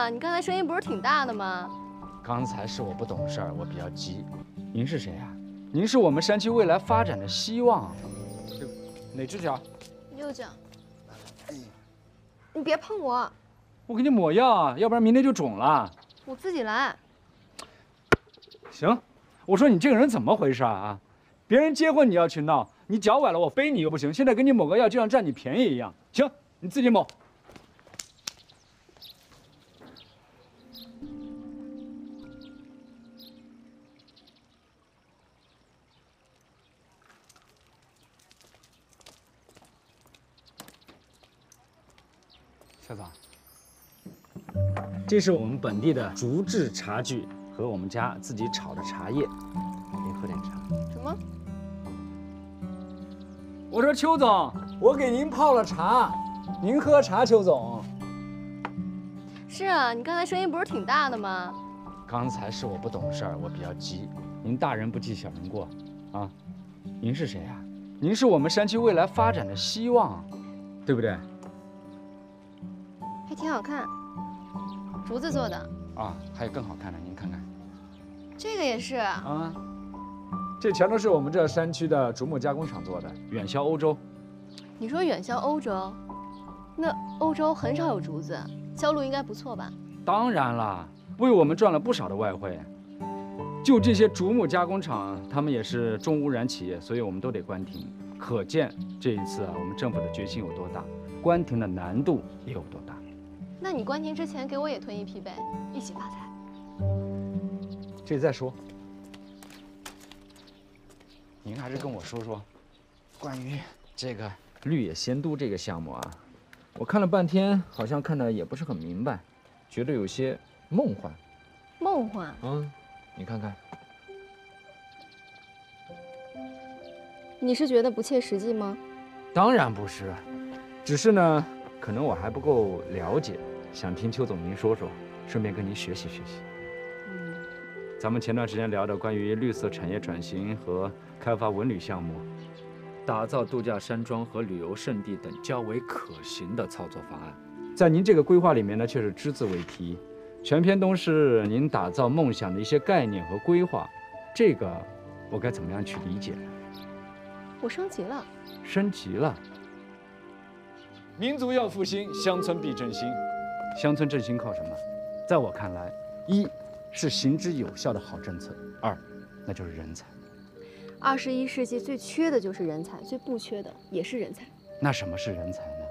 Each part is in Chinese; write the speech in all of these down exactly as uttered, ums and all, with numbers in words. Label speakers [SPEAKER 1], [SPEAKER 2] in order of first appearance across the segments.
[SPEAKER 1] 啊，你刚才声音不是挺大的吗？
[SPEAKER 2] 刚才是我不懂事儿，我比较急。您是谁呀、啊？您是我们山区未来发展的希望。哪只脚？
[SPEAKER 1] 右脚。你别碰我！
[SPEAKER 2] 我给你抹药啊，要不然明天就肿了。
[SPEAKER 1] 我自己来。
[SPEAKER 2] 行，我说你这个人怎么回事啊？别人结婚你要去闹，你脚崴了我背你又不行，现在给你抹个药就像占你便宜一样。行，你自己抹。校长，这是我们本地的竹制茶具和我们家自己炒的茶叶，您喝点茶。
[SPEAKER 1] 什么？
[SPEAKER 2] 我说邱总，我给您泡了茶，您喝茶。邱总，
[SPEAKER 1] 是啊，你刚才声音不是挺大的吗？
[SPEAKER 2] 刚才是我不懂事儿，我比较急。您大人不计小人过，啊，您是谁呀、啊？您是我们山区未来发展的希望，对不对？
[SPEAKER 1] 还挺好看，竹子做的。
[SPEAKER 2] 啊，还有更好看的，您看看。
[SPEAKER 1] 这个也是
[SPEAKER 2] 啊，这全都是我们这山区的竹木加工厂做的，远销欧洲。
[SPEAKER 1] 你说远销欧洲，那欧洲很少有竹子，销路应该不错吧？
[SPEAKER 2] 当然啦，为我们赚了不少的外汇。就这些竹木加工厂，他们也是重污染企业，所以我们都得关停。可见这一次啊，我们政府的决心有多大，关停的难度也有多大。
[SPEAKER 1] 那你关停之前给我也囤一批呗，一起发财。
[SPEAKER 2] 这再说。您还是跟我说说，关于这个绿野仙都这个项目啊，我看了半天，好像看的也不是很明白，觉得有些梦幻。
[SPEAKER 1] 梦幻？
[SPEAKER 2] 嗯，你看看。
[SPEAKER 1] 你是觉得不切实际吗？
[SPEAKER 2] 当然不是，只是呢，可能我还不够了解，想听邱总您说说，顺便跟您学习学习。
[SPEAKER 1] 嗯，
[SPEAKER 2] 咱们前段时间聊的关于绿色产业转型和开发文旅项目，打造度假山庄和旅游胜地等较为可行的操作方案，在您这个规划里面呢，却是只字未提，全篇都是您打造梦想的一些概念和规划，这个我该怎么样去理解？
[SPEAKER 1] 我升级了。
[SPEAKER 2] 升级了。民族要复兴，乡村必振兴。乡村振兴靠什么？在我看来，一是行之有效的好政策，二那就是人才。
[SPEAKER 1] 二十一世纪最缺的就是人才，最不缺的也是人才。
[SPEAKER 2] 那什么是人才呢？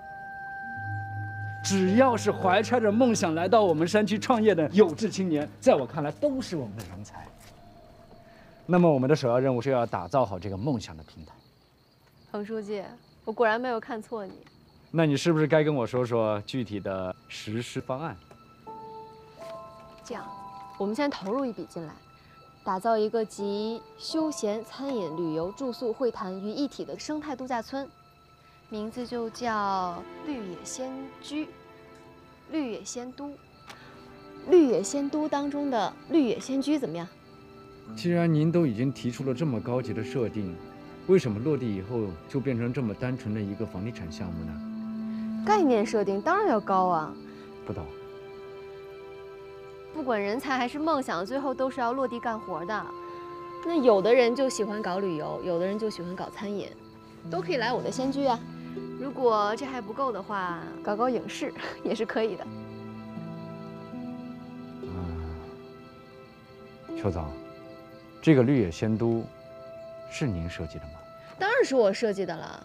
[SPEAKER 2] 只要是怀揣着梦想来到我们山区创业的有志青年，在我看来都是我们的人才。那么我们的首要任务是要打造好这个梦想的平台。
[SPEAKER 1] 彭书记，我果然没有看错你。
[SPEAKER 2] 那你是不是该跟我说说具体的实施方案？
[SPEAKER 1] 这样，我们先投入一笔进来，打造一个集休闲、餐饮、旅游、住宿、会谈于一体的生态度假村，名字就叫绿野仙居、绿野仙都。绿野仙都当中的绿野仙居怎么样？
[SPEAKER 2] 既然您都已经提出了这么高级的设定，为什么落地以后就变成这么单纯的一个房地产项目呢？
[SPEAKER 1] 概念设定当然要高啊。
[SPEAKER 2] 不懂。
[SPEAKER 1] 不管人才还是梦想，最后都是要落地干活的。那有的人就喜欢搞旅游，有的人就喜欢搞餐饮，都可以来我的仙居啊。如果这还不够的话，搞搞影视也是可以的。
[SPEAKER 2] 嗯，邱总，这个绿野仙都是您设计的吗？
[SPEAKER 1] 当然是我设计的了。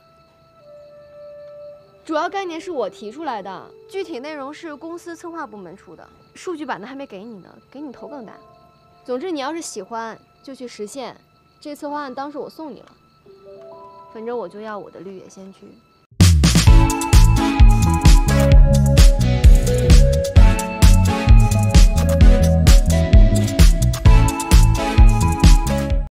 [SPEAKER 1] 主要概念是我提出来的，具体内容是公司策划部门出的，数据版的还没给你呢，给你头更大。总之，你要是喜欢，就去实现。这策划案当时我送你了，反正我就要我的绿野仙居。